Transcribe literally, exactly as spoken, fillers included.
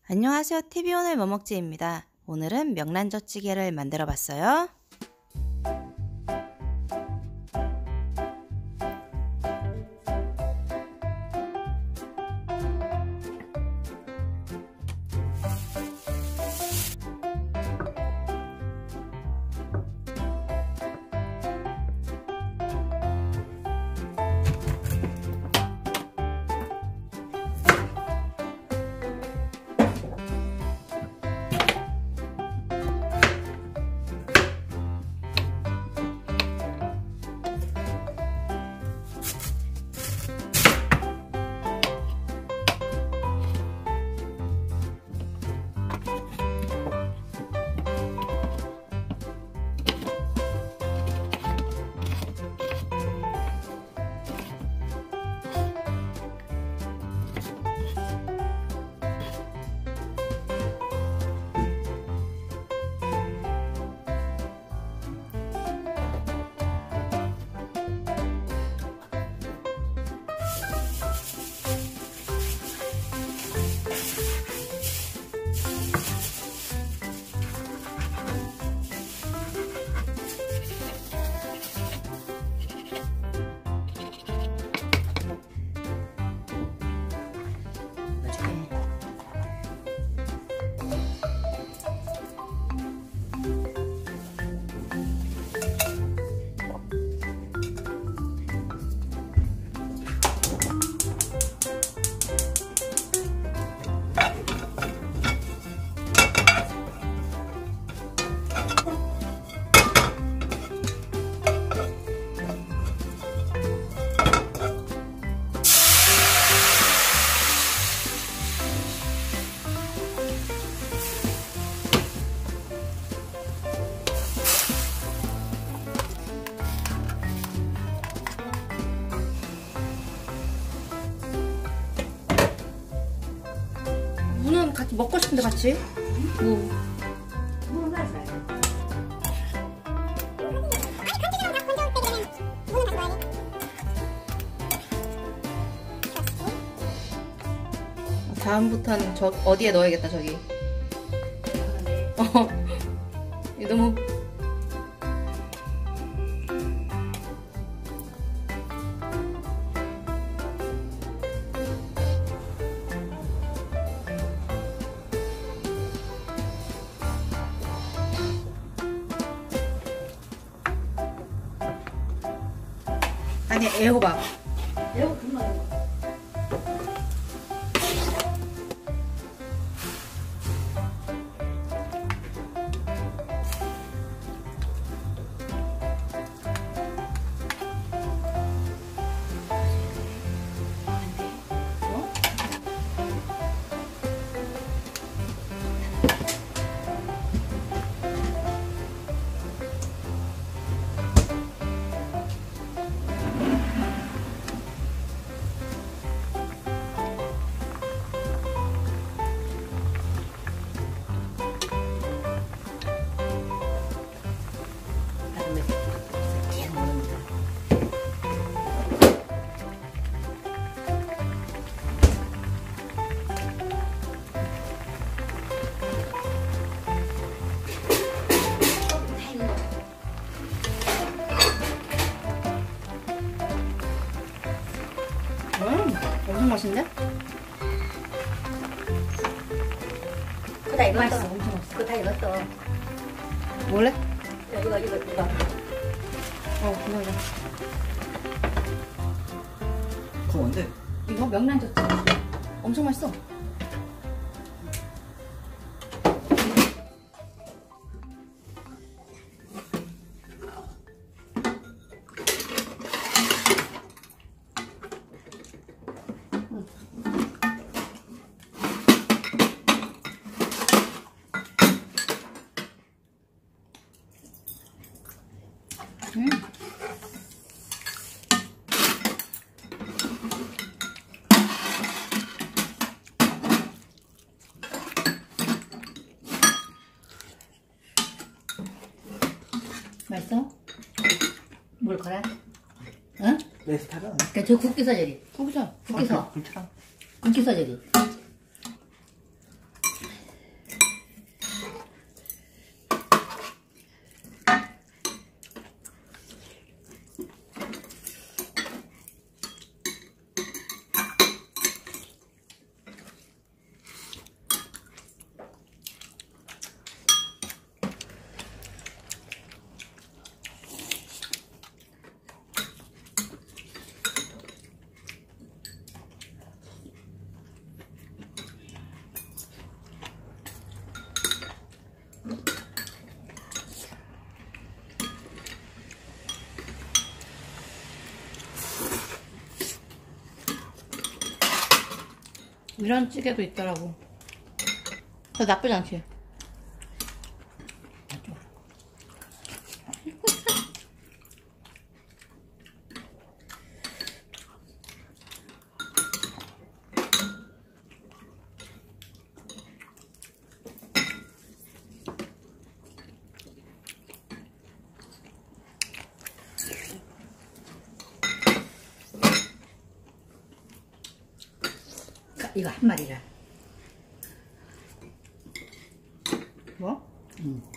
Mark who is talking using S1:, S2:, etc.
S1: 안녕하세요. 티비 오늘 뭐 먹지입니다. 오늘은 명란젓찌개를 만들어 봤어요.
S2: 무는 같이 먹고 싶은데 같이? 무.
S3: 무는 맛있어요.
S2: 다음부터는 저 어디에 넣어야겠다 저기. 어. 이거 너무. 아니 애호박.
S3: 애호박 금방 해요.
S2: 음, 엄청 맛있네?
S3: 그거 다 익었어.
S2: 맛있어, 엄청 맛있어.
S3: 그거 다 익었어.
S2: 몰래?
S3: 이거, 이거, 이거.
S2: 어, 기다려.
S4: 그거 뭔데?
S2: 이거 명란젓 엄청 맛있어. 음. 맛있어? 뭘 거라? 응?
S4: 내 스타일은
S3: 그러니까 저 국기사절이.
S2: 거기서
S3: 국기서.
S4: 불처럼.
S3: 국기사절이.
S2: 이런 찌개도 있더라고. 그거 나쁘지 않지?
S3: 이거 한 마리라.
S2: 뭐?
S3: 응.